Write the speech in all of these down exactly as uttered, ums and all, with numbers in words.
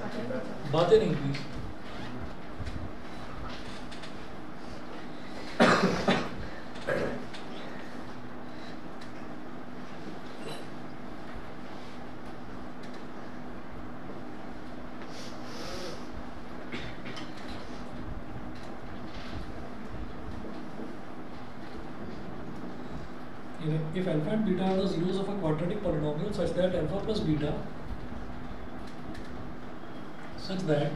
बातें नहीं please. If alpha and beta are the zeros of a quadratic polynomial such that alpha plus beta such that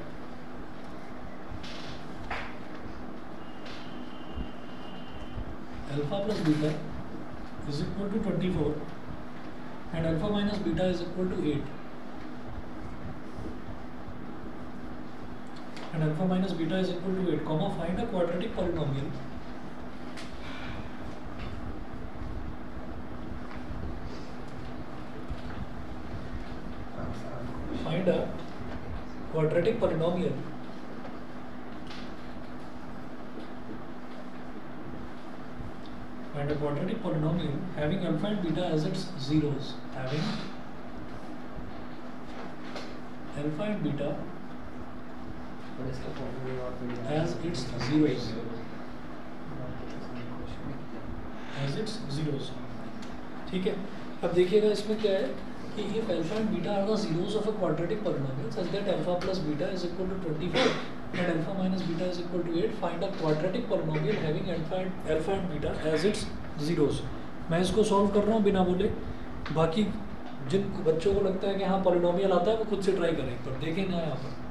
alpha plus beta is equal to twenty-four and alpha minus beta is equal to eight and alpha minus beta is equal to eight, comma, find a quadratic polynomial find a quadratic polynomial find a quadratic polynomial having alpha and beta as its zeros, having alpha and beta as its zeros as its zeros। ठीक है, अब देखिएगा इसमें क्या है कि if alpha and beta are the zeros of a quadratic polynomial such that alpha plus beta is equal to twenty-four and alpha minus beta is equal to eight, find a quadratic polynomial having alpha and alpha and beta as its zeros। मैं इसको solve कर रहा हूँ बिना बोले, बाकी जिन बच्चों को लगता है कि हाँ पॉलिनोमियल आता है वो खुद से ट्राई करें, पर देखें ना यहाँ पर।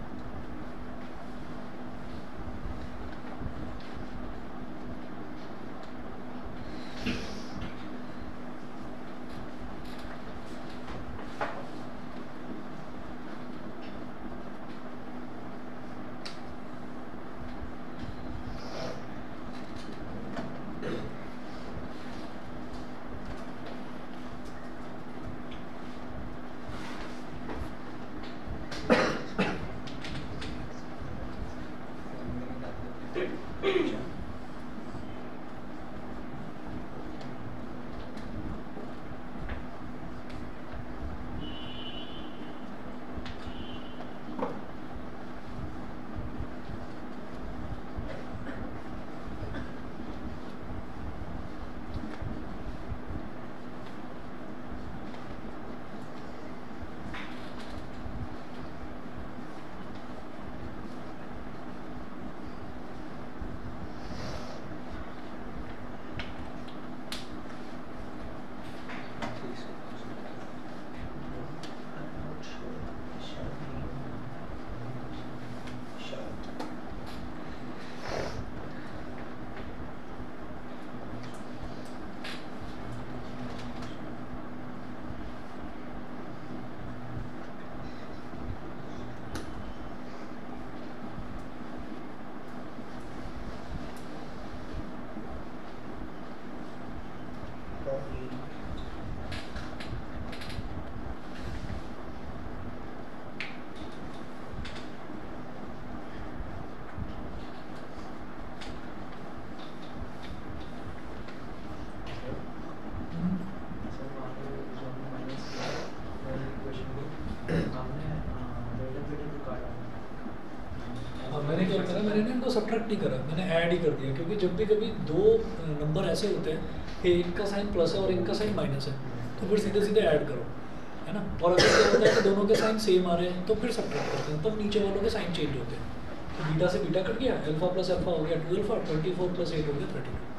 मैंने इनको सब्ट्रैक्ट नहीं करा, मैंने ऐड ही कर दिया, क्योंकि जब भी कभी दो नंबर ऐसे होते हैं कि इनका साइन प्लस है और इनका साइन माइनस है तो फिर सीधे सीधे ऐड करो, है ना। और अगर क्या होता है कि दोनों के साइन सेम आ रहे हैं तो फिर सब्ट्रैक्ट करते हैं, तब नीचे वालों के साइन चेंज होते हैं। तो बीटा से बीटा कट गया, अल्फा प्लस अल्फा हो गया two alpha, twenty four plus eight हो गया थर्टी टू।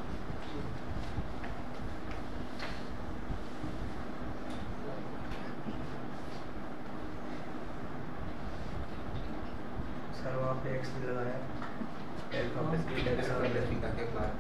सर वहाँ पे एक्स भी लगाया, अल्फा प्लस बीटा के साथ प्लस बीटा के बाद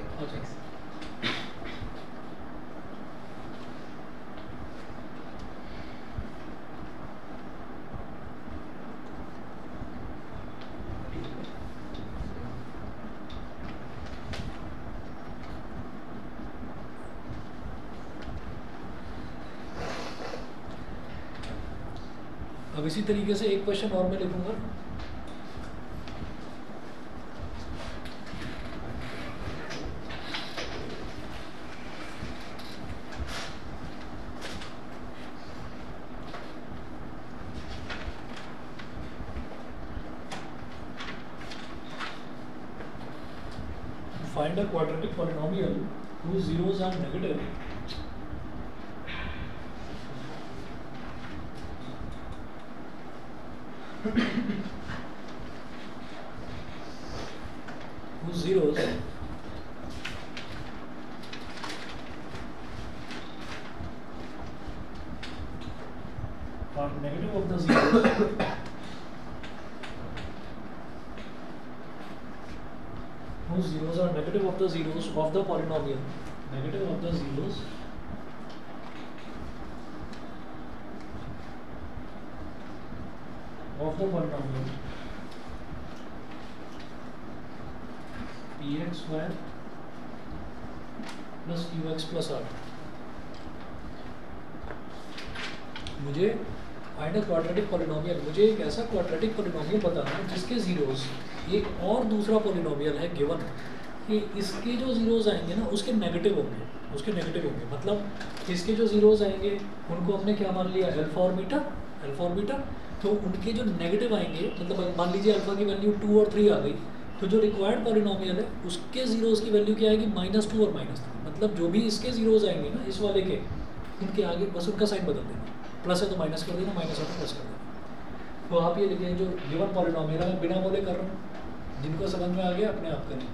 अब इसी तरीके से एक क्वेश्चन और मैं लिखूंगा। find a quadratic polynomial whose zeros are negative whose zeros are negative of the zeros whose zeros are negative of the zeros of the polynomial, negative of the zeros of the polynomial px square plus qx plus r. मुझे find a quadratic polynomial, मुझे एक ऐसा quadratic polynomial बताना है जिसके zeros, एक और दूसरा पॉलिनोमियल है गिवन कि इसके जो जीरोस आएंगे ना उसके नेगेटिव होंगे, उसके नेगेटिव होंगे मतलब इसके जो जीरोस आएंगे उनको हमने क्या मान लिया, अल्फा और बीटा, अल्फा और बीटा, तो उनके जो नेगेटिव आएंगे मतलब मान लीजिए अल्फा की वैल्यू टू और थ्री आ गई, तो जो रिक्वायर्ड पॉलिनोमियल है उसके जीरोस की वैल्यू क्या आएगी, माइनस टू और माइनस थ्री, मतलब जो भी इसके जीरोस आएंगे ना इस वाले के, उनके आगे बस उनका साइन बदल देना, प्लस है तो माइनस कर देना, माइनस है तो प्लस कर देना। तो आप ये लिखिए जो गिवन पॉलिनोमियल है मैं बिना बोले कर रहा हूँ, जिनको समझ में आ गया अपने आप करें।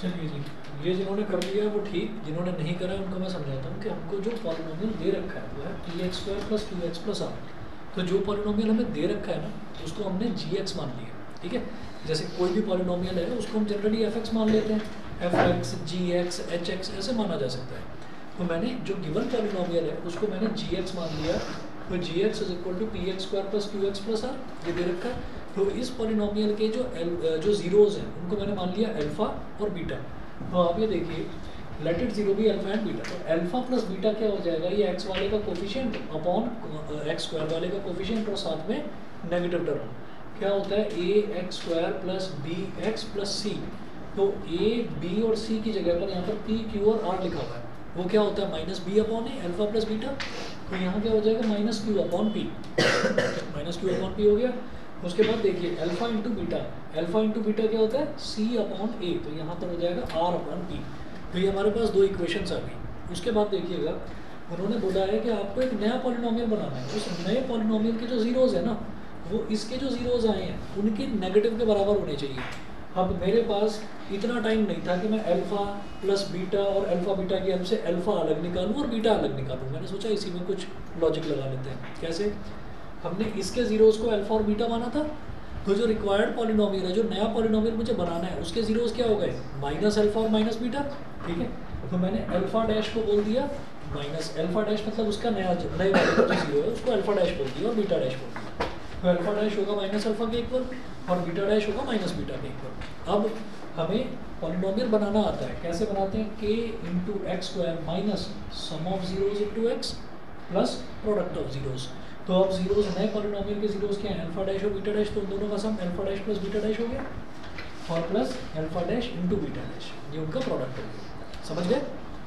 चलिए जी, ये जिन्होंने कर लिया है वो ठीक, जिन्होंने नहीं करा है उनको मैं समझाता हूँ कि हमको जो पॉलिनोमियल दे रखा है वो है P X square plus two X plus R. तो जो पॉलिनोमियल हमें दे रखा है ना उसको हमने जी एक्स मान लिया, ठीक है। जैसे कोई भी पॉलिनोमियल है उसको हम जनरली एफ एक्स मान लेते हैं, F X, G X, H X ऐसे माना जा सकता है। तो मैंने जो गिवन पॉलिनोमियल है उसको मैंने जी एक्स मान लिया, तो G X is equal to P X square plus two X plus R, ये दे रखा है। तो इस पॉलिनोमियल के जो एल जो जीरोज हैं उनको मैंने मान लिया अल्फा और बीटा। तो आप ये देखिए लेट इट जीरो भी अल्फा एंड बीटा, तो अल्फा प्लस बीटा क्या हो जाएगा, ये एक्स वाले का कोफिशिएंट अपॉन एक्स स्क्वायर वाले का कोफिशिएंट और साथ में नेगेटिव टर्म क्या होता है A X square plus B X plus C. तो ए बी और सी की जगह पर यहाँ पर पी क्यू और आर लिखा हुआ है, वो क्या होता है minus B upon A alpha plus beta. तो यहाँ क्या हो जाएगा minus Q upon P, minus Q upon P हो गया। उसके बाद देखिए alpha into beta, alpha into beta क्या होता है सी अपॉन ए, तो यहाँ पर हो जाएगा आर अपॉन पी। तो ये हमारे पास दो इक्वेशंस आ गई। उसके बाद देखिएगा उन्होंने बोला है कि आपको एक नया पॉलिनोमियल बनाना है, उस नए पॉलिनोमियल के जो जीरोज है ना वो इसके जो जीरोज आए हैं उनके नेगेटिव के बराबर होने चाहिए। अब मेरे पास इतना टाइम नहीं था कि मैं अल्फा प्लस बीटा और अल्फा बीटा की हेल्प से अल्फा अलग निकालूं और बीटा अलग निकालूं। मैंने सोचा इसी में कुछ लॉजिक लगा लेते हैं। कैसे, हमने इसके जीरोज को अल्फा और बीटा माना था, तो जो रिक्वायर्ड पॉलिनोमियल है, जो नया पॉलिनोमियल मुझे बनाना है, उसके जीरोज क्या हो गए माइनस अल्फा और माइनस बीटा, ठीक है। तो मैंने अल्फा डैश को बोल दिया माइनस अल्फा डैश, मतलब उसका नया नए वाले का जो जीरो है उसको अल्फा डैश बोल दिया और बीटा डैश बोल दिया। तो अल्फा डैश होगा माइनस अल्फा के इक्वल और बीटा डैश होगा माइनस बीटा के इक्वल। अब हमें पॉलिनोमियल बनाना आता है, कैसे बनाते हैं, k into x square minus sum of zeros into x plus product of zeros. तो अब जीरोज नए पॉलिनोमियल के जीरोज क्या है अल्फा डैश और बीटा डैश, तो उन दोनों का sum alpha dash plus beta dash हो गया और plus alpha dash into beta dash, ये उनका प्रोडक्ट हो गया। समझ गए।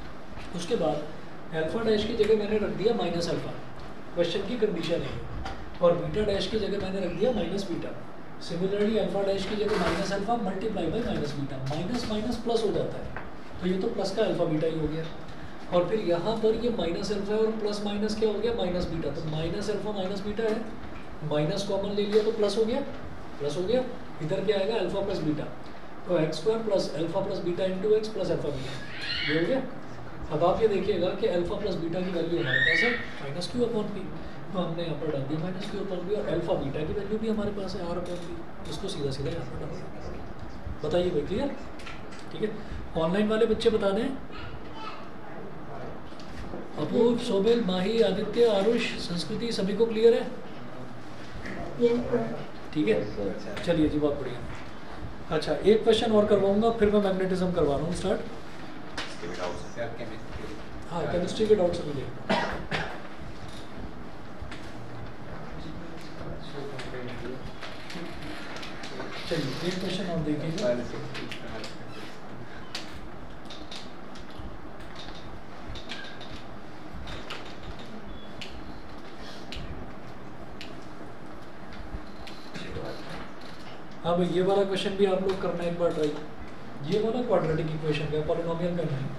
उसके बाद अल्फा डैश की जगह मैंने रख दिया माइनस अल्फा, क्वेश्चन की कंडीशन है, और बीटा डैश की जगह मैंने रख दिया minus beta. Similarly alpha dash की जगह minus alpha multiply by minus beta, minus minus plus हो जाता है, तो ये तो प्लस का अल्फा बीटा ही हो गया। और फिर यहाँ पर ये माइनस अल्फा और प्लस माइनस क्या हो गया माइनस बीटा, तो माइनस अल्फा माइनस बीटा है, माइनस कॉमन ले लिया तो प्लस हो गया, प्लस हो गया। इधर क्या आएगा अल्फा प्लस बीटा, तो x square plus alpha plus beta into x plus alpha beta, ये हो गया। अब आप ये देखिएगा कि अल्फा प्लस बीटा की वैल्यू हमारे पास है माइनस क्यू अपॉन पी, तो हमने यहाँ पर डाल दिया माइनस क्यू अपॉन पी, और अल्फा बीटा की वैल्यू भी हमारे पास है आर अपॉन पी, उसको सीधा सीधा यहाँ पर डाल दिया। बताइए भाई क्लियर, ठीक है। ऑनलाइन वाले बच्चे बता दें, अपूर्व, शोभिल, माही, आदित्य, आरुष, संस्कृति, सभी को क्लियर है, ठीक है। चलिए जी बहुत बढ़िया। अच्छा एक क्वेश्चन और करवाऊंगा, फिर मैं मैग्नेटिज्म करवा रहा हूँ स्टार्ट। हाँ केमिस्ट्री के डाउट्स मिले। चलिए एक क्वेश्चन और देखिएगा। हाँ भाई ये वाला क्वेश्चन भी आप लोग करना एक बार ट्राई। ये वाला क्वाड्रेटिक इक्वेशन का पॉलिनोमियल करना है।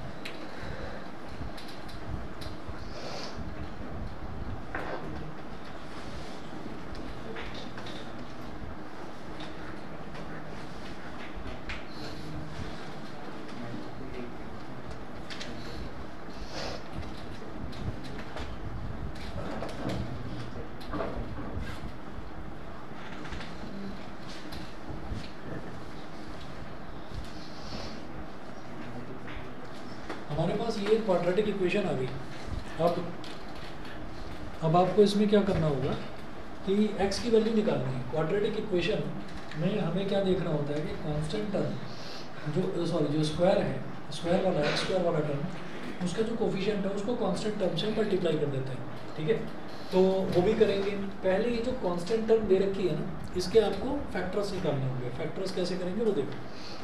क्वाड्रेटिक इक्वेशन आ गई। अब अब आपको इसमें क्या करना होगा कि x की वैल्यू निकालनी है। क्वाड्रेटिक इक्वेशन में हमें क्या देखना होता है कि कांस्टेंट टर्म जो सॉरी जो स्क्वायर है, स्क्वायर वाला एक्स स्क्वायर वाला टर्म, उसका जो कोफिशिएंट है उसको कांस्टेंट टर्म से मल्टीप्लाई कर देते हैं, ठीक है। तो वो भी करेंगे। पहले ये जो कांस्टेंट टर्म दे रखी है ना, इसके आपको फैक्टर्स निकालने होंगे। फैक्टर्स कैसे करेंगे वो देखो।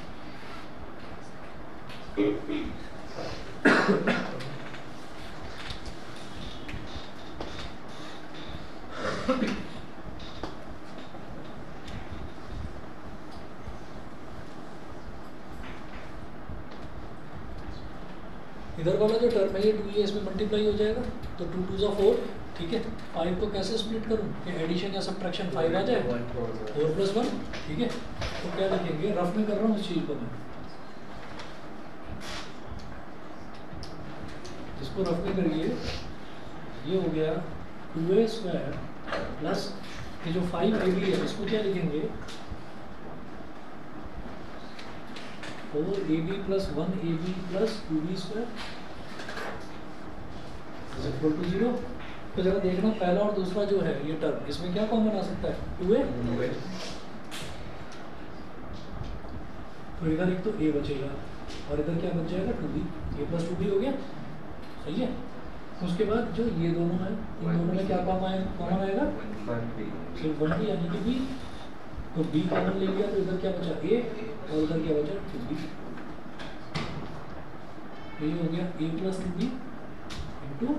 इधर वाला जो टर्म है ये टू ये इसमें मल्टीप्लाई हो जाएगा, तो टू टू ज़ा फोर, ठीक है। फाइव को कैसे स्प्लिट करूँ कि एडिशन या सब्ट्रैक्शन फाइव आ जाए, फोर प्लस वन, ठीक है। तो क्या लिखेंगे, रफ में कर रहा हूँ इस चीज़ को मैं, इसको रफ में करिए, ये हो गया टू ए स्क्वायर प्लस ये जो फाइव ए बी है इसको क्या लिखेंगे, four a b plus one a b plus two b square is equal to zero. तो जरा देखना पहला और दूसरा जो है ये टर्म, इसमें क्या कॉमन आ सकता है, टू ए। तो इधर एक तो ए बचेगा और इधर क्या बच जाएगा, two b, a plus two b हो गया, सही है। उसके बाद जो ये दोनों है, इन दोनों में क्या कॉमन आएगा, कॉमन आएगा सिर्फ वन बी यानी कि बी। तो बी कॉमन ले लिया तो इधर क्या बचा, ए, और इधर क्या बचा, टू बी। तो ये हो गया a plus two b into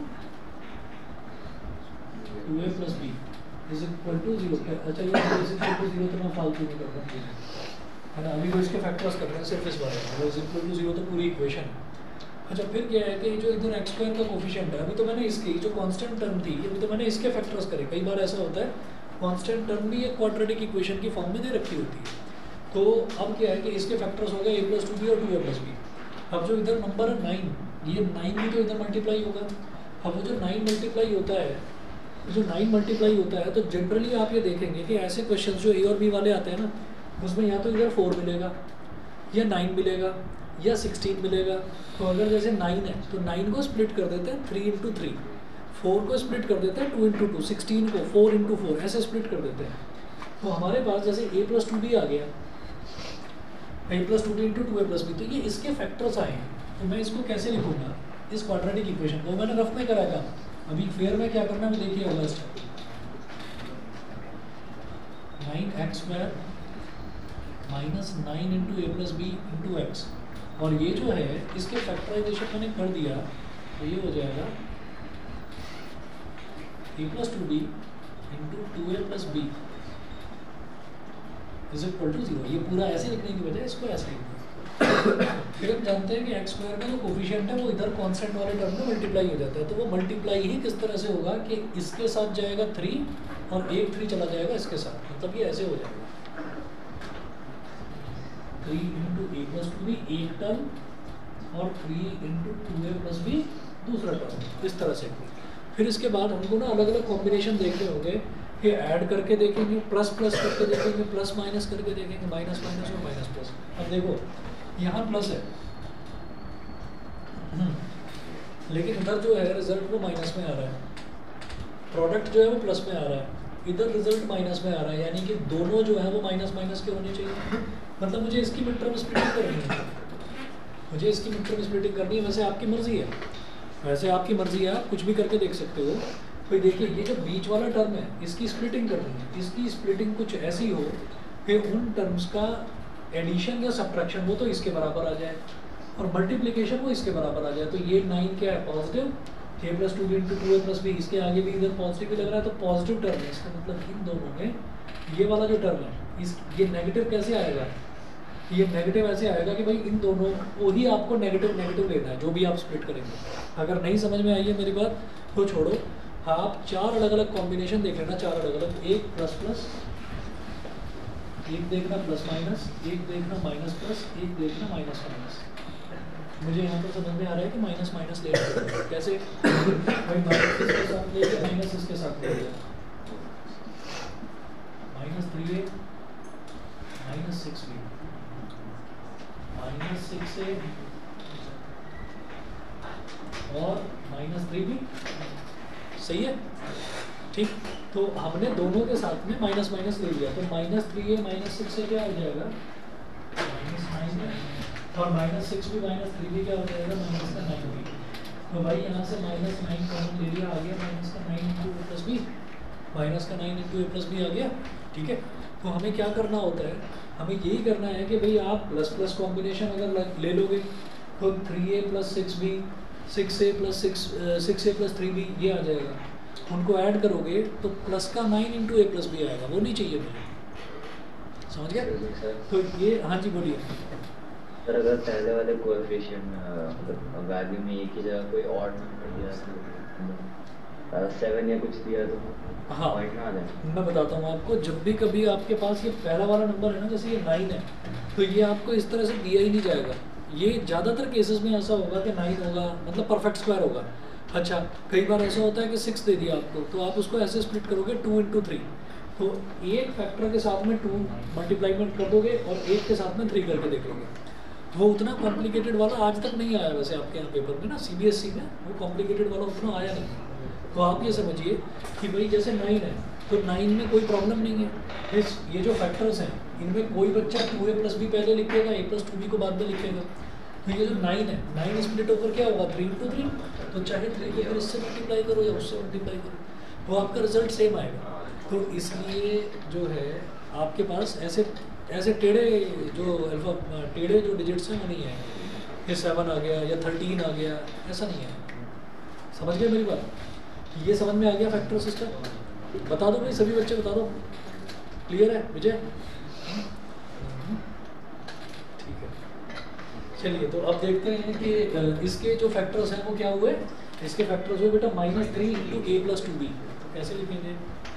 two a plus b is equal to zero. अच्छा ये इज इक्वल टू जीरो तो मैं फालतू नहीं कर रहा है ना, अभी वो इसके फैक्टर्स कर रहे हैं सिर्फ इस बारे में, इज इक्वल टू जीरो तो पूरी इक्वेशन। अच्छा फिर क्या है कि जो इधर एक्स स्क्वायर का कोफिशिएंट है, अभी तो मैंने इसकी जो कांस्टेंट टर्म थी अभी तो मैंने इसके फैक्टर्स करे। कई बार ऐसा होता है कांस्टेंट टर्म भी एक क्वाड्रेटिक इक्वेशन की फॉर्म में दे रखी होती है। तो अब क्या है कि इसके फैक्टर्स हो गए ए प्लस टू बी और टू ए प्लस बी। अब जो इधर नंबर है नाइन, ये नाइन भी तो इधर मल्टीप्लाई होगा। अब वो जो नाइन मल्टीप्लाई होता है, जो नाइन मल्टीप्लाई होता है तो जनरली आप ये देखेंगे कि ऐसे क्वेश्चन जो ए और बी वाले आते हैं ना, उसमें या तो इधर फोर मिलेगा या नाइन मिलेगा या सिक्सटीन मिलेगा। तो अगर जैसे नाइन है तो नाइन को स्प्लिट कर देते हैं थ्री इंटू थ्री, फोर को स्प्लिट कर देते हैं टू इंटू टू, सिक्सटीन को फोर इंटू फोर, ऐसे स्प्लिट कर देते हैं। तो हमारे पास जैसे ए प्लस टू बी आ गया, a plus two b into two a plus b, तो ये इसके फैक्टर्स आए हैं। तो मैं इसको कैसे लिखूंगा, इस क्वाड्रेटिक इक्वेशन को मैंने रफ में करा था। अभी फेयर में क्या करना है देखिए, होगा step nine x square minus nine into a plus b into x, और ये जो है इसके फैक्टराइजेशन मैंने कर दिया तो ये हो जाएगा a plus two b into two a plus b is equal to zero. ये पूरा ऐसे लिखने की बजाय इसको ऐसे लिखना। फिर हम जानते हैं कि एक्स स्क्वायर का जो कोफिशिएंट है वो इधर कांस्टेंट वाले टर्म में मल्टीप्लाई हो जाता है। तो वो मल्टीप्लाई ही किस तरह से होगा कि इसके साथ जाएगा थ्री और एक थ्री चला जाएगा इसके साथ, मतलब ये ऐसे हो जाएगा three into a plus two b एक टर्म और three into two a plus b दूसरा टर्म, इस तरह से। फिर इसके बाद हमको ना अलग अलग कॉम्बिनेशन देखने होंगे कि ऐड करके देखेंगे, प्लस प्लस करके देखेंगे, प्लस माइनस करके देखेंगे, माइनस माइनस और माइनस प्लस। अब देखो यहाँ प्लस है लेकिन इधर जो है रिजल्ट वो माइनस में आ रहा है, प्रोडक्ट जो है वो प्लस में आ रहा है, इधर रिजल्ट माइनस में आ रहा है, यानी कि दोनों जो है वो माइनस माइनस के होने चाहिए। मतलब मुझे इसकी मिड टर्म स्प्लिटिंग करनी है, मुझे इसकी मिड टर्म स्प्लिटिंग करनी है। वैसे आपकी मर्जी है, वैसे आपकी मर्जी है, आप कुछ भी करके देख सकते हो। तो देखिए ये जो बीच वाला टर्म है इसकी स्प्लिटिंग करनी है, इसकी स्प्लिटिंग कुछ ऐसी हो कि उन टर्म्स का एडिशन या सब्ट्रैक्शन वो तो इसके बराबर आ जाए और मल्टीप्लिकेशन वो इसके बराबर आ जाए। तो ये नाइन क्या है, positive, a plus two b into two a plus b, इसके आगे भी इधर पॉजिटिव भी लग रहा है तो पॉजिटिव टर्म है। इसका मतलब इन दोनों में ये वाला जो टर्म है इस ये नेगेटिव कैसे आएगा, ये नेगेटिव ऐसे आएगा कि भाई इन दोनों को ही आपको नेगेटिव नेगेटिव लेना है जो भी आप स्प्लिट करेंगे। अगर नहीं समझ में आई है मेरी बात तो छोड़ो, आप चार अलग अलग कॉम्बिनेशन देख लेना, चार अलग अलग, एक प्लस प्लस, एक देखना प्लस माइनस, एक देखना माइनस प्लस, एक देखना माइनस माइनस। मुझे यहाँ पर समझ में आ रहा है कि माइनस माइनस ले रहे हैं कैसे, भाई माइनस इसके साथ ले लिया, माइनस इसके साथ ले लिया, minus three a minus six b minus six a और माइनस थ्री बी, सही है ठीक। तो हमने दोनों के साथ में माइनस माइनस ले लिया तो minus three a minus six से क्या हो जाएगा, माइनस नाइन, और माइनस सिक्स भी माइनस थ्री भी क्या हो जाएगा, माइनस का नाइन भी। तो भाई यहाँ से माइनस नाइन कॉमन ले लिया, आ गया माइनस का nine into a plus b, minus का nine into a plus b आ गया, ठीक है। तो हमें क्या करना होता है, हमें यही करना है कि भाई आप प्लस प्लस कॉम्बिनेशन अगर ले लोगे तो three a plus six b, six a plus six six a plus three b ये आ जाएगा, उनको ऐड करोगे तो प्लस का nine into a plus b आएगा, वो नहीं चाहिए मुझे, समझ गया। तो ये हाँ जी बोलिए सर। अगर पहले वाले कोएफिशिएंट मतलब वैल्यू में एक ही जगह कोई और नंबर दिया, सेवन या कुछ दिया तो हाँ ना आ जाए। मैं बताता हूँ आपको, जब भी कभी आपके पास ये पहला वाला नंबर है ना, जैसे ये नाइन है तो ये आपको इस तरह से दिया ही नहीं जाएगा, ये ज़्यादातर केसेस में ऐसा होगा कि नाइन होगा, मतलब परफेक्ट स्क्वायर होगा। अच्छा, कई बार ऐसा होता है कि सिक्स दे दिया आपको, तो आप उसको ऐसे स्प्लिट करोगे टू इंटू थ्री, तो एक फैक्टर के साथ में टू मल्टीप्लाईमेंट कर दोगे और एक के साथ में थ्री करके देख लोगे। वो उतना कॉम्प्लिकेटेड वाला आज तक नहीं आया वैसे आपके यहाँ पेपर में ना, सीबीएसई में वो कॉम्प्लिकेटेड वाला उतना आया नहीं। तो आप ये समझिए कि भाई जैसे नाइन है तो नाइन में कोई प्रॉब्लम नहीं है। इस ये जो फैक्टर्स हैं इनमें कोई बच्चा टू ए प्लस बी पहले लिखेगा, ए प्लस टू बी को बाद में लिखेगा। तो ये जो नाइन है, नाइन स्प्लिट ओवर क्या होगा, थ्री इंटू थ्री, तो चाहे थ्री को फिर इससे मल्टीप्लाई करो या उससे मल्टीप्लाई करो, वो आपका रिजल्ट सेम आएगा। तो इसलिए जो है आपके पास ऐसे ऐसे टेढ़े जो अल्फा टेढ़े जो डिजिट्स हैं वो नहीं है, ये सेवन आ गया या थर्टीन आ गया, ऐसा नहीं है। समझ गए मेरी बात? ये समझ में आ गया फैक्टर सिस्टम? बता दो भाई, सभी बच्चे बता दो, क्लियर है विजय? ठीक है, चलिए तो अब देखते हैं कि इसके जो फैक्टर्स हैं वो क्या हुए। इसके फैक्टर्स हुए बेटा minus three into a plus two b. कैसे लिखेंगे?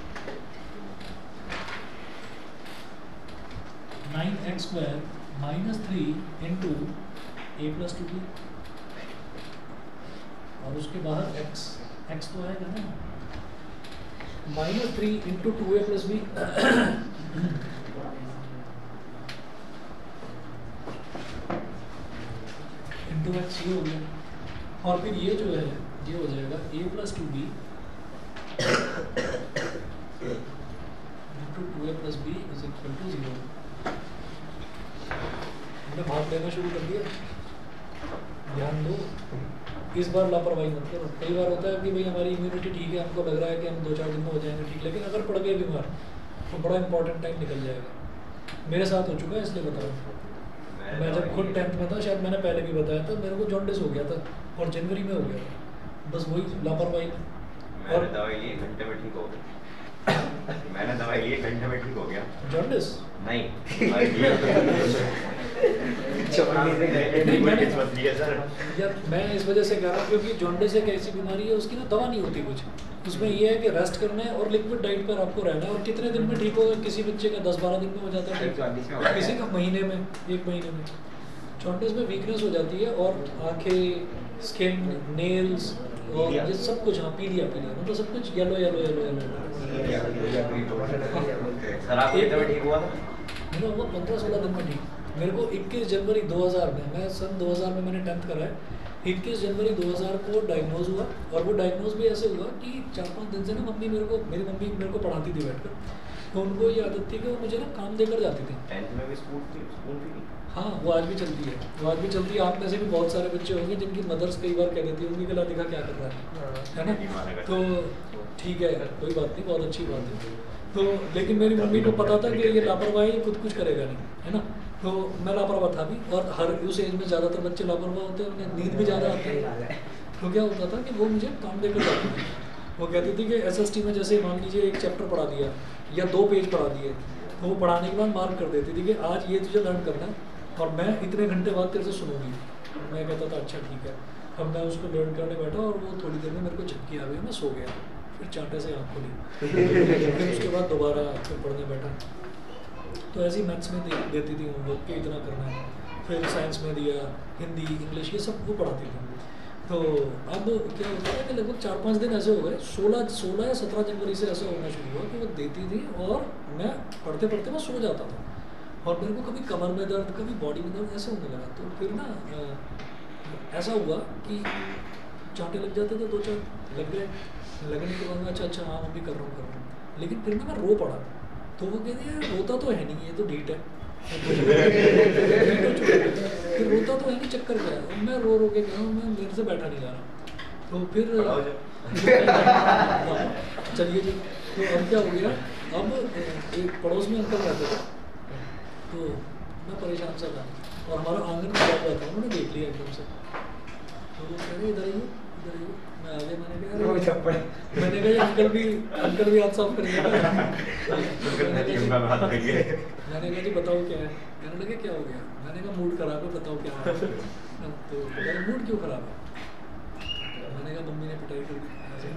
Nine x square minus three into a plus two b, और उसके बाहर x x तो आएगा ना, minus three into two a plus b into x, ये हो गया। और फिर ये जो है ये हो जाएगा a plus two b into two a plus b is equal to zero. हमने भाग लेना शुरू कर दिया। ध्यान दो, इस बार लापरवाही मत करो। कई बार होता है कि भाई हमारी इम्यूनिटी ठीक है, हमको लग रहा है कि हम दो चार दिन में हो जाएंगे ठीक, लेकिन अगर पड़ गए बीमार तो बड़ा इंपॉर्टेंट टाइम निकल जाएगा। मेरे साथ हो चुका है, इसलिए बता रहा हूँ। मैं जब खुद टेंथ में था, शायद मैंने पहले भी बताया था, मेरे को जॉन्डिस हो गया था और जनवरी में हो गया था, बस वही लापरवाही। और दवाई ली, घंटे में ठीक हो गया। मैंने दवाई ली, घंटे में ठीक हो गया। जॉन्डिस नहीं यार, मैं इस वजह से कह रहा हूँ क्योंकि जॉन्डिस एक ऐसी बीमारी है, उसकी ना दवा नहीं होती कुछ। उसमें ये है कि रेस्ट करना है और लिक्विड डाइट पर आपको रहना है। और कितने दिन में ठीक होगा? किसी बच्चे का दस बारह दिन में हो जाता है, किसी का महीने में, एक महीने में। जॉन्डिस में वीकनेस हो जाती है और आंखें, स्किन, नेल्स और ये सब कुछ, हाँ पीलिया पीलिया, मतलब सब कुछ येलो येलो येलो येलो। ठीक हुआ था मेरा हुआ पंद्रह सोलह दिन में ठीक। मेरे को इक्कीस जनवरी दो हज़ार में, मैं सन दो हज़ार में मैंने टेंथ करा है, इक्कीस जनवरी दो हज़ार को डायग्नोज हुआ। और वो डायग्नोज भी ऐसे हुआ कि चार पाँच दिन से ना मम्मी मेरे को मेरी मम्मी मेरे को पढ़ाती थी बैठकर, तो उनको ये आदत थी कि वो मुझे ना काम देकर जाती थी। टेंथ में भी स्कूल थी, स्कूल थी। हाँ, वो आज भी चलती है, वो आज भी चलती है। आप में से भी बहुत सारे बच्चे होंगे जिनकी मदर्स कई बार कह देती होंगी कि ला दिखा क्या कर रहा है, है ना? तो ठीक है, कोई बात नहीं, बहुत अच्छी बात है। तो लेकिन मेरी मम्मी को पता था कि ये लापरवाही खुद कुछ करेगा नहीं, है ना? तो मैं लापरवाह था भी, और हर उस एज में ज़्यादातर बच्चे लापरवाह होते हैं, उन्हें नींद भी ज़्यादा आती है। तो क्या होता था कि वो मुझे काम देकर जाती थी। वो कहती थी कि एस एस टी में जैसे मान लीजिए एक चैप्टर पढ़ा दिया या दो पेज पढ़ा दिए, तो वो पढ़ाने के बाद मार्क कर देती थी कि आज ये तुझे लर्न करना है और मैं इतने घंटे बाद तेरे से सुनूंगी। मैं कहता था अच्छा ठीक है। अब मैं उसको लर्न करने बैठा और वो थोड़ी देर में मेरे को झपकी आ गई, मैं सो गया। फिर चांटे से आँख खोली, फिर उसके बाद दोबारा फिर पढ़ने बैठा। तो ऐसे ही मैथ्स में दे, देती थी होमवर्क कि इतना करना है, फिर साइंस में दिया, हिंदी, इंग्लिश, ये सब वो पढ़ाती थी। तो अब क्या होता है कि लगभग चार पाँच दिन ऐसे हो गए, सोलह सोलह या सत्रह जनवरी से ऐसा होना शुरू हुआ कि वो देती थी और मैं पढ़ते पढ़ते मैं सो जाता था। और मेरे को कभी कमर में दर्द, कभी बॉडी में दर्द ऐसे होने लगा। तो फिर ना ऐसा हुआ कि चांटे लग जाते थे, दो चार लग गए। लगने के बाद में अच्छा अच्छा हाँ मैं भी कर रहा हूँ कर रहा हूँ लेकिन फिर ना मैं रो पड़ा। तो वो कहते हैं रोता तो है नहीं, ये तो ढीठ है। फिर रोता तो है नहीं, चक्कर क्या है। मैं रो रो के कह रहा हूँ, मैं मेरे से बैठा नहीं जा रहा। तो फिर चलिए जी, तो अब क्या हो गया, अब एक पड़ोस में अंकल रहते थे, तो मैं परेशान सा था और हमारा आंगन में बैठ रहा था, उन्होंने देख लिया एकदम से। तो वो कह रहे इधर आइए इधर आइए। मैं आगे, मैंने कहा मैंने कहा अंकल भी अंकल भी हाथ साफ करेंगे। मैंने कहा जी बताओ क्या है। कहने लगे क्या हो गया। मैंने कहा मूड खराब है, बताओ क्या है। तो मूड क्यों खराब है। मैंने कहा मम्मी ने पिटाई कर दी।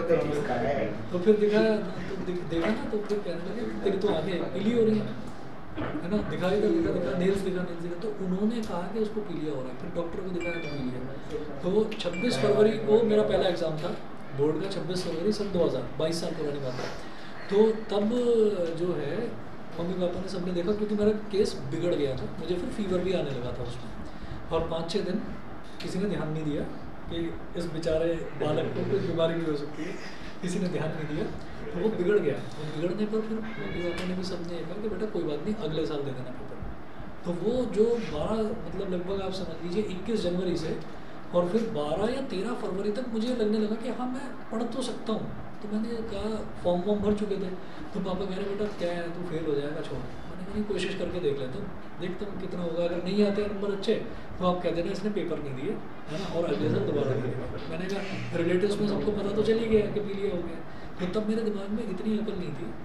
अच्छा, तो फिर दिखा तो देखा ना, तो फिर कहने लगे तेरी तो आगे पीली हो रही है। है ना, दिखाई तो दिखा दिखा नेल्स दिखा नेल्स दिखा, तो उन्होंने कहा कि उसको पीलिया हो रहा है, फिर डॉक्टर को दिखाया तो पीलिया। तो छब्बीस फरवरी को मेरा पहला एग्ज़ाम था बोर्ड का, छब्बीस फरवरी सन दो हज़ार, बाईस साल पुरानी बात है। तो तब जो है मम्मी पापा ने सबने देखा, क्योंकि मेरा केस बिगड़ गया था, मुझे फिर फीवर भी आने लगा था उसमें, और पाँच छः दिन किसी ने ध्यान नहीं दिया कि इस बेचारे बालक को कोई बीमारी भी हो सकती है, किसी ने ध्यान नहीं दिया, तो वो बिगड़ गया। और बिगड़ने पर फिर मम्मी पापा ने भी सबने कहा कि बेटा कोई बात नहीं, अगले साल दे देना पेपर। तो वो जो बारह मतलब लगभग आप समझ लीजिए इक्कीस जनवरी से और फिर बारह या तेरह फरवरी तक मुझे लगने लगा कि हाँ मैं पढ़ तो सकता हूँ। तो मैंने कहा फॉर्म वॉर्म भर चुके थे, तो पापा कह रहे बेटा क्या है तू फेल हो जाएगा, छोड़। मैंने कहा नहीं कोशिश करके देख लेता हूँ, देखता हूँ कितना होगा, अगर नहीं आते नंबर अच्छे तो आप कह देना इसने पेपर नहीं दिए, है ना, और अगले साल दोबारा दिए। मैंने कहा रिलेटिव्स में सबको पता तो चल ही गया कि पीलिया हो गया। तो तब मेरे दिमाग में इतनी अकल नहीं थी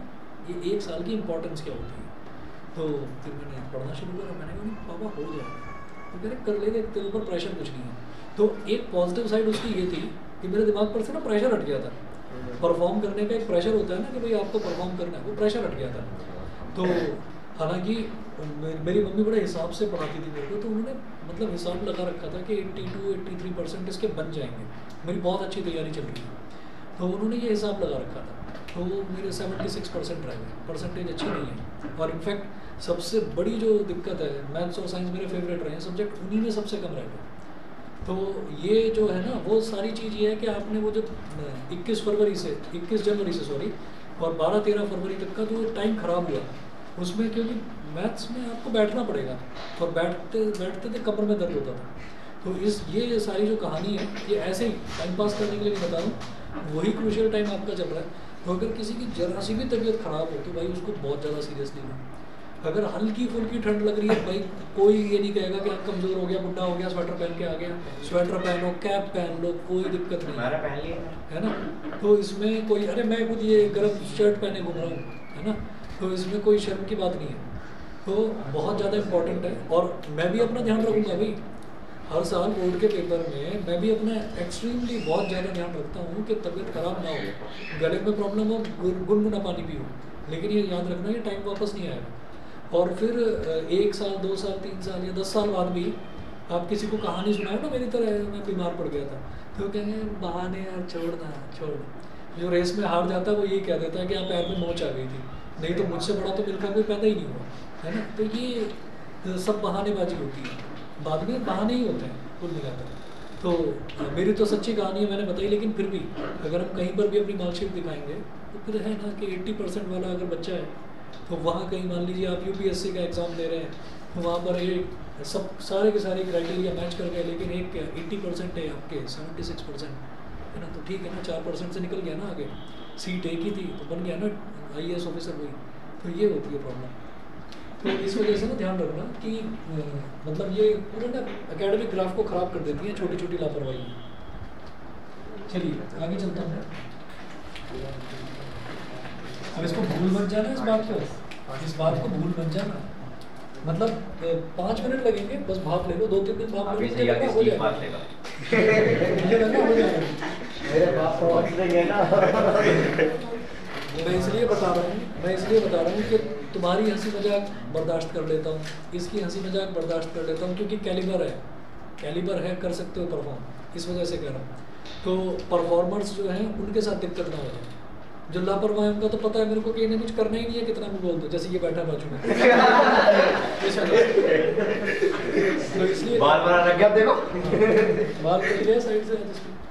कि ये एक साल की इम्पोर्टेंस क्या होती है। तो फिर मैंने पढ़ना शुरू करा, मैंने कहा नहीं पापा हो जाएगा, तो कह रहे कर लेंगे, तेरे ऊपर प्रेशर कुछ नहीं है। तो एक पॉजिटिव साइड उसकी ये थी कि मेरे दिमाग पर से ना प्रेशर हट गया था। परफॉर्म करने का एक प्रेशर होता है ना कि भाई आपको परफॉर्म करना है, वो प्रेशर हट गया था। तो हालांकि मेरी मम्मी बड़े हिसाब से पढ़ाती थी मेरे को, तो उन्होंने मतलब हिसाब लगा रखा था कि बयासी टू तिरासी परसेंट इसके बन जाएंगे, मेरी बहुत अच्छी तैयारी चल रही थी। तो उन्होंने ये हिसाब लगा रखा था, तो वो मेरे छिहत्तर परसेंट रह गए, परसेंटेज अच्छी नहीं है। और इनफैक्ट सबसे बड़ी जो दिक्कत है, मैथ्स और साइंस मेरे फेवरेट रहे हैं सब्जेक्ट, उन्हीं में सबसे कम रह गए। तो ये जो है ना वो सारी चीज़ ये है कि आपने वो जो इक्कीस फरवरी से इक्कीस जनवरी से सॉरी और बारह तेरह फरवरी तक का जो टाइम ख़राब हुआ उसमें, क्योंकि मैथ्स में आपको बैठना पड़ेगा और बैठते बैठते थे कमर में दर्द होता था। तो इस ये सारी जो कहानी है ये ऐसे ही टाइम पास करने के लिए बता रहा हूँ, वही क्रूशियल टाइम आपका चल रहा है। तो अगर किसी की जरा सी भी तबीयत ख़राब हो तो भाई उसको बहुत ज़्यादा सीरियसली लें। अगर हल्की फुल्की ठंड लग रही है भाई कोई ये नहीं कहेगा कि आप कमज़ोर हो गया, बुढ़ा हो गया, स्वेटर पहन के आ गया, स्वेटर पहनो, कैप पहन लो, कोई दिक्कत नहीं पहन लिया है ना। तो इसमें कोई अरे मैं खुद ये गर्म शर्ट पहने घूम रहा हूँ, है ना, तो इसमें कोई शर्म की बात नहीं है। तो बहुत ज़्यादा इम्पोर्टेंट है। और मैं भी अपना ध्यान रखूँगा भाई, हर साल बोर्ड के पेपर में मैं भी अपना एक्सट्रीमली बहुत ज़्यादा ध्यान रखता हूँ कि तबीयत ख़राब ना हो, गले में प्रॉब्लम हो, गुनगुना पानी पियो, लेकिन ये याद रखना कि टाइम वापस नहीं आएगा। और फिर एक साल दो साल तीन साल या दस साल बाद भी आप किसी को कहानी सुनाओ ना मेरी तरह मैं बीमार पड़ गया था, तो कहेंगे बहाने यार छोड़ना छोड़। जो रेस में हार जाता है वो ये कह देता है कि आप पैर में मोच आ गई थी, नहीं तो मुझसे बड़ा तो मिलकर कोई पैदा ही नहीं हुआ, है ना। तो ये सब बहानेबाजी होती है, बाद में बहाने ही होते हैं कुल मिलाकर। तो मेरी तो सच्ची कहानी है मैंने बताई, लेकिन फिर भी अगर हम कहीं पर भी अपनी मार्कशीट दिखाएंगे तो फिर है ना कि अस्सी परसेंट वाला अगर बच्चा है तो वहाँ कहीं मान लीजिए आप यूपीएससी का एग्ज़ाम दे रहे हैं तो वहाँ पर एक सब सारे के सारे क्राइटेरिया मैच कर गए, लेकिन एक अस्सी परसेंट है आपके छिहत्तर परसेंट, है ना, तो ठीक है ना, चार परसेंट से निकल गया ना आगे, सीट एक ही थी तो बन गया ना आईएएस ऑफिसर वही। तो ये होती है प्रॉब्लम। तो इस वजह से ना ध्यान रखना कि मतलब ये पूरे ना एकेडमिक ग्राफ को ख़राब कर देती है छोटी छोटी लापरवाही। चलिए आगे चलता हूँ। अब इसको भूल मत जाना, इस बात को इस बात को भूल मत जाना, मतलब पाँच मिनट लगेंगे बस, भाप ले लो, दो तीन दिन भाप ले लो, हो जाएगा। मेरे बाप पहुंच देंगे ना। मैं इसलिए बता रहा हूँ मैं इसलिए बता रहा हूँ कि तुम्हारी हंसी मजाक बर्दाश्त कर लेता हूँ, इसकी हंसी मजाक बर्दाश्त कर लेता हूँ, क्योंकि कैलिबर है कैलिबर है कर सकते हो परफॉर्म, इस वजह से कह रहा हूँ। तो परफॉर्मर्स जो हैं उनके साथ दिक्कत ना हो जाए, जो लापरवाह है उनका तो पता है मेरे को कि इन्हें कुछ करना ही नहीं है, कितना भी बोल दो, जैसे ये बैठा बाजू में तो इसलिए बाल बना लग गया देखो, बाल कट गया साइड से।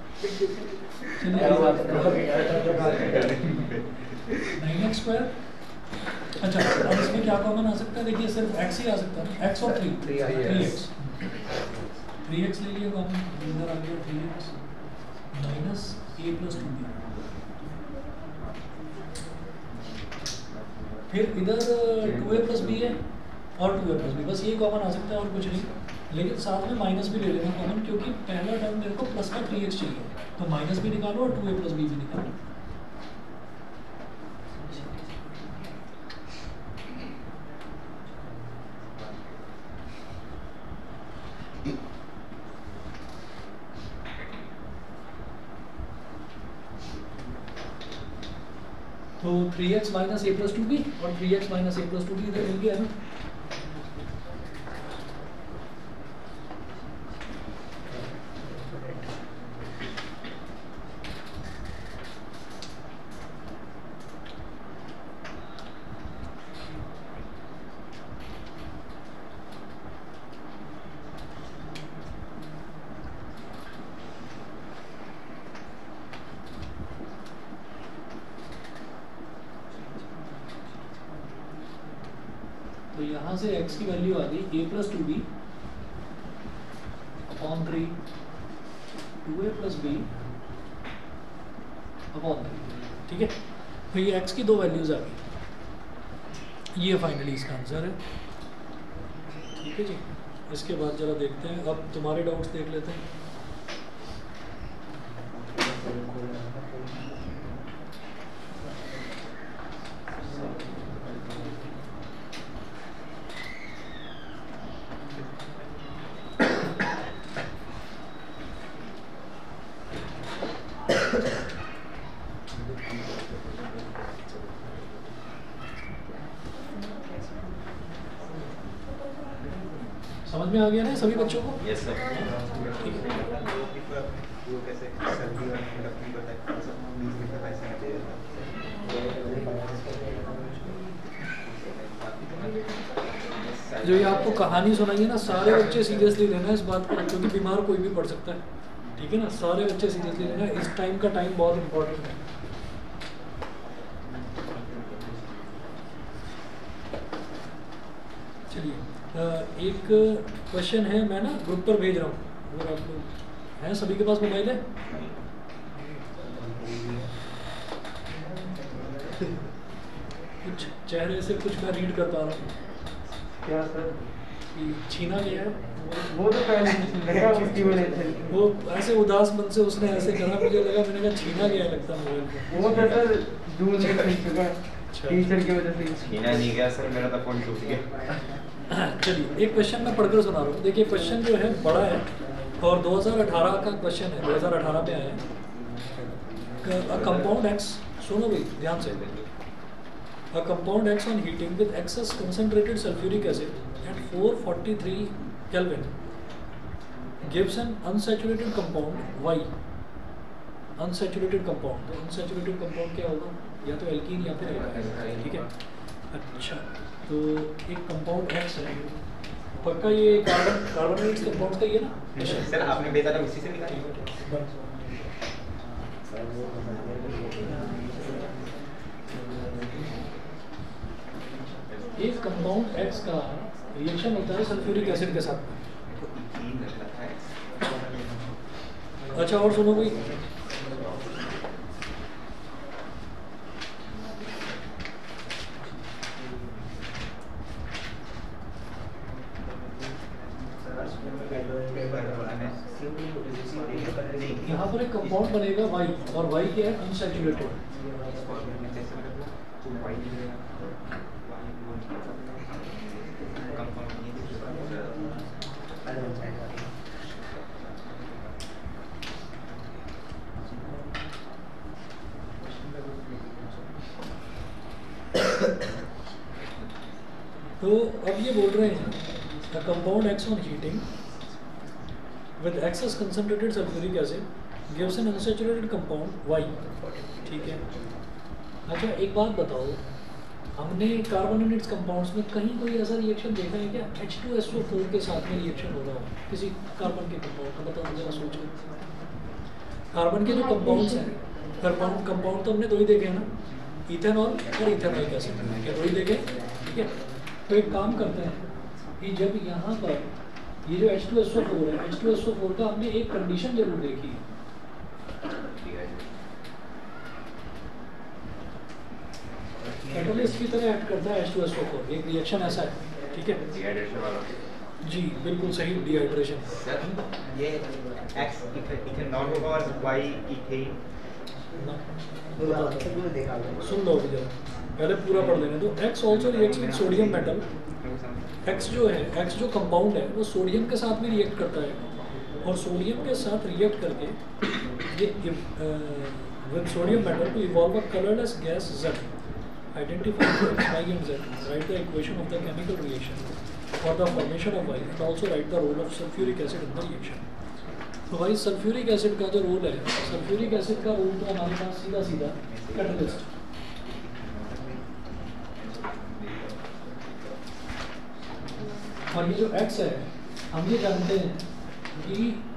नाइन एक्स स्क्वायर, अच्छा अब इसमें क्या कॉमन आ सकता है, देखिए सिर्फ एक्स ही आ सकता है, एक्स और three three x three x ले लिया कॉमन, इधर आ गया three x minus a plus two b, फिर इधर टू ए प्लस बी है और टू ए प्लस बी, बस ये कॉमन आ सकता है और कुछ नहीं। लेकिन साथ में माइनस भी ले लेना कॉमन, क्योंकि पहला टर्म मेरे को प्लस का थ्री एक्स चाहिए, तो माइनस भी निकालो और टू ए प्लस बी भी निकालो। तो three x minus a plus two b और three x minus a plus two b इधर मिल गया है ना। तो यहाँ से x की वैल्यू आ गई a plus two b upon three two a plus b upon three. ठीक है, तो ये x की दो वैल्यूज आ गई। ये फाइनली इसका आंसर है। ठीक है जी, इसके बाद जरा देखते हैं, अब तुम्हारे डाउट्स देख लेते हैं। समझ में आ गया ना सभी बच्चों को? Yes sir. ठीक है। वो कैसे सर्दी और ठंडक नहीं पता है, सब बीच में का पैसा दे देता है। जो ये आपको कहानी सुनाई है ना, सारे बच्चे सीरियसली लेना इस बात को, क्योंकि बीमार कोई भी पढ़ सकता है। ठीक है ना, सारे बच्चे सीरियसली लेना, इस टाइम का टाइम बहुत इंपॉर्टेंट है। चलिए, एक क्वेश्चन है, मैं ना ग्रुप पर भेज रहा हूँ, अगर आप लोग हैं, सभी के पास मोबाइल है? कुछ चेहरे से कुछ मैं रीड कर पा रहा हूँ। क्या सर? कि छीना गया है, वो तो पहले लगा उसकी वजह से। वो ऐसे उदास मन से उसने ऐसे करा, मुझे लगा, मैंने कहा छीना गया है लगता है मोबाइल को। वो तो सर दूर नहीं खरीद चुका टीचर की वजह से। छीना नहीं गया सर, मेरा तो फोन टूट गया। चलिए, एक क्वेश्चन मैं पढ़कर सुना रहा हूँ। देखिए, क्वेश्चन जो है बड़ा है और दो हज़ार अठारह का क्वेश्चन है, दो हज़ार अठारह में आया है। कंपाउंड एक्स, सुनो भाई ध्यान से। A compound X on heating with excess concentrated sulfuric acid at four forty-three Kelvin gives an unsaturated compound Y. Unsaturated compound, तो unsaturated compound क्या होगा? या तो एल्कीन या फिर एल्काइन। ठीक है, अच्छा, तो एक कंपाउंड X है, पक्का ये कार्बन कार्बोनेट्स कंपाउंड्स का ही है ना? सर आपने भेजा था उसी से निकाली। एक कंपाउंड X का रिएक्शन होता है सल्फ्यूरिक एसिड के साथ। अच्छा, और सुनो भाई, यहाँ पर एक कंपाउंड बनेगा Y, और Y क्या है? अनसैचुरेटेड। तो अब ये बोल रहे हैं, the compound x on heating with excess concentrated sulphuric acid gives an unsaturated compound y. ठीक है, अच्छा एक बात बताओ, हमने कार्बोनेटेड कंपाउंड्स में कहीं कोई ऐसा रिएक्शन देखा है क्या H two S O four के साथ में रिएक्शन हो रहा हो किसी कार्बन के कंपाउंड का? बताओ जरा सोचो। कार्बन के जो कंपाउंड्स हैं, कंपाउंड कंपाउंड तो हमने दो ही देखे हैं ना, इथेनॉल और इथेनॉइक एसिड, क्या दो ही देखे? ठीक है, तो एक काम करते हैं कि जब यहाँ पर ये जो H two S O four है, H two S O four का हमने एक कंडीशन जरूर देखी है, कैटलिस्ट की तरह एक्ट करता है H two S O four, एक रिएक्शन ऐसा है। ठीक है, डिहाइड्रेशन वाला। जी बिल्कुल सही, डिहाइड्रेशन। सर ये एक्स इथेनॉल होगा और वाई इथेन। सुन लो अभी जरा, पहले पूरा पढ़ लेने दो। X also reacts with sodium metal. X जो है, एक्स जो कंपाउंड है वो सोडियम के साथ भी रिएक्ट करता है, और सोडियम के साथ रिएक्ट करके ये with sodium metal to evolve a colorless gas Z. Identify X, Y and Z. Write the equation of the chemical reaction for the formation of Y and also write the role of sulfuric acid in the reaction. तो भाई sulphuric acid का जो role है, sulphuric acid का role तो हमारे पास सीधा सीधा कैटलिस्ट। और ये जो X है, हम ये जानते हैं कि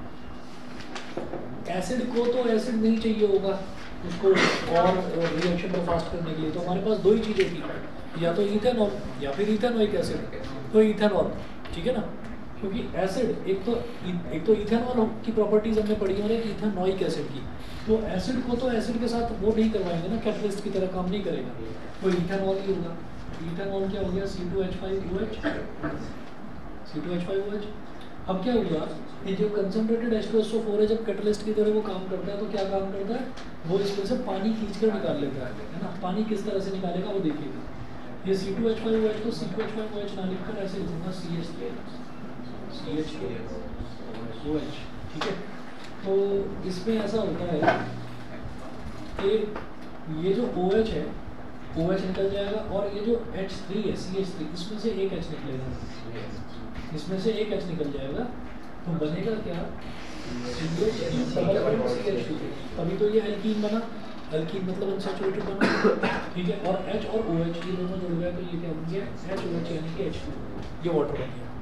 एसिड को तो एसिड नहीं चाहिए होगा उसको और रिएक्शन को फास्ट करने के लिए, तो हमारे पास दो ही चीज़ें थी, या तो इथेनॉल या फिर इथेनोइक एसिड। तो इथेनॉल, ठीक है ना, क्योंकि एसिड एक तो एक तो इथेनॉल की प्रॉपर्टीज हमने पढ़ी है एक इथेनोइक एसिड की, तो एसिड को तो एसिड के साथ वो नहीं करवाएंगे ना, कैटलिस्ट की तरह काम नहीं करेगा, तो इथेनॉल ही होगा। इथेनॉल क्या हो गया, C two H five O H, C two H five O H. अब क्या हुआ, ये जो concentrated H two S O four है, जब कैटलिस्ट की तरह वो काम करता है तो क्या काम करता है, वो इसमें से पानी खींचकर निकाल लेता है, है ना। पानी किस तरह से निकालेगा वो देखिएगा। ये C two H five O H को C two H five O H ना लिखकर ऐसे लिखूंगा C H three C H two O H, ठीक है। तो इसमें ऐसा होता है कि ये जो ओ एच है, ओ एच निकल जाएगा, और ये जो एच थ्री है सी एच थ्री, इसमें से एक एच निकलेगा, इसमें से एक एच निकल जाएगा, तो बनेगा क्या, तभी तो ये एल्कीन बना, एल्कीन मतलब अनसैचुरेटेड बना, ठीक है। और H और OH ये दोनों जुड़ गए तो ये क्या बन गया, H O H यानी कि H टू, ये वाटर बन गया।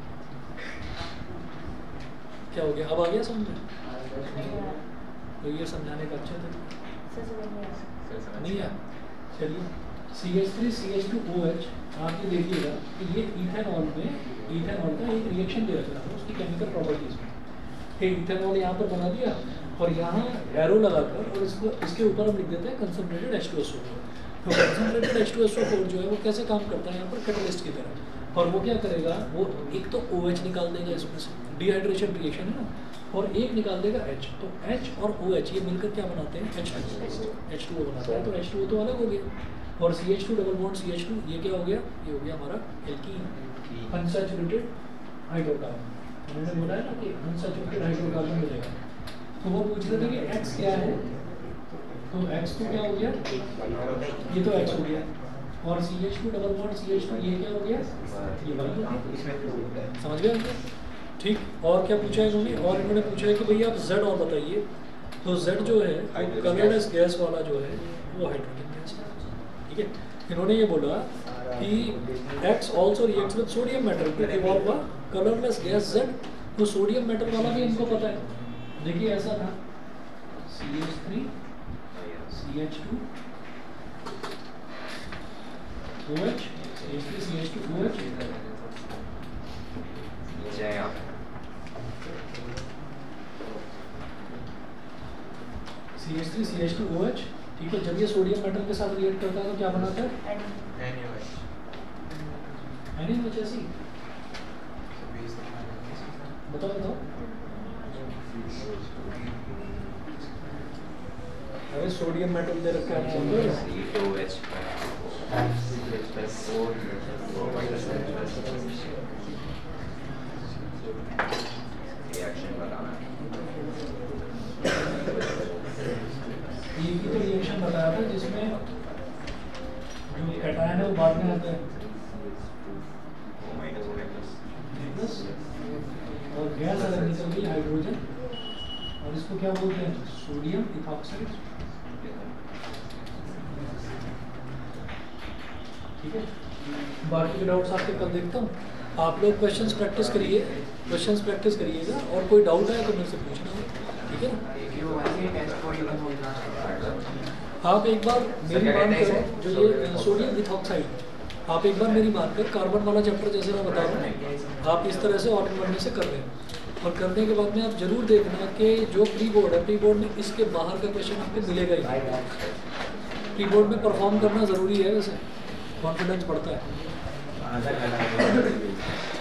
क्या हो गया, अब आ गया समझ में? तो ये समझाने का अच्छा था, नहीं है। चलिए C H three C H two O H, आप ये देखिएगा कि ये इथेनॉल में, इथेनॉल का एक रिएक्शन दे रखा है उसकी केमिकल प्रॉपर्टीज में। ये इथेनॉल यहाँ पर बना दिया और यहाँ एरो लगाकर, और इसको इसके ऊपर हम लिख देते हैं concentrated H two S O four. तो concentrated H two S O four जो है वो कैसे काम करता है यहाँ पर, कैटलिस्ट की तरह। और वो क्या करेगा, वो एक तो OH निकाल देगा इसमें से, डिहाइड्रेशन रिएक्शन है ना, और एक निकाल देगा H। तो H और OH ये मिलकर क्या बनाते हैं, H two H two O बनाते हैं। तो H टू O तो अलग हो गया, और C H two double bond C H two, ये क्या हो गया, ये हो गया हमारा एल्कीन, अनसैचुरेटेड हाइड्रोकार्बन। उन्होंने बोला है ना कि अनसैचुरेटेड हाइड्रोकार्बन मिलेगा, तो वो पूछ रहे थे कि X क्या है, तो X तो क्या हो गया, ये तो X हो गया, और C H two double bond C H two ये क्या हो गया, ये वाई हो गया। समझ गए आपको, ठीक। और क्या पूछा है इन्होंने, और इन्होंने पूछा है कि भैया आप Z और बताइए। तो Z जो है कलरलेस गैस वाला जो है वो हाइड्रोजन गैस है, ठीक है। इन्होंने ये बोला कि X also reacts with sodium metal to evolve a colorless gas Z। तो सोडियम मेटल वाला भी इनको पता है, देखिए ऐसा था C H three C H two O H, C H three C H two O H, C H three C H two O H, ठीक है। जब ये सोडियम मेटल के साथ रिएक्ट करता है तो क्या बनाता है, एन ए एच ऐसी, बताओ बताओ। अरे सोडियम मेटल दे रखा है, रिएक्शन बताना, ये की तो रिएक्शन बताया था जिसमें जो कैटायन है वो बाद में आता है, प्लस और गैस अलग निकल गई हाइड्रोजन, और इसको क्या बोलते हैं, सोडियम इथॉक्साइड, ठीक है। बाकी के डाउट्स आपके कल देखता हूँ। आप लोग क्वेश्चंस प्रैक्टिस करिए, क्वेश्चंस प्रैक्टिस करिएगा, और कोई डाउट है तो मेरे से पूछना, ठीक है ना। आप एक बार मेरी बात करें, जो ये सोडियम इथॉक्साइड, आप एक बार मेरी बात कर, कार्बन वाला चैप्टर जैसे मैं बता रहा हूँ, आप इस तरह से ऑटो बनने से कर रहे हैं, और करने के बाद में आप जरूर देखना कि जो प्री बोर्ड है, प्री बोर्ड में इसके बाहर का क्वेश्चन आपको मिलेगा ही। प्री बोर्ड में परफॉर्म करना ज़रूरी है, वैसे कॉन्फिडेंस बढ़ता है।